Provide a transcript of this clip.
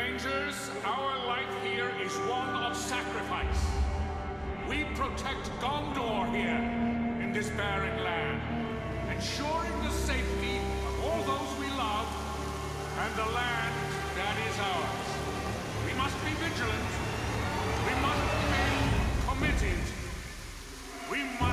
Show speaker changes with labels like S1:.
S1: Rangers, our life here is one of sacrifice. We protect Gondor here, in this barren land, ensuring the safety of all those we love, and the land that is ours. We must be vigilant. We must remain committed. We must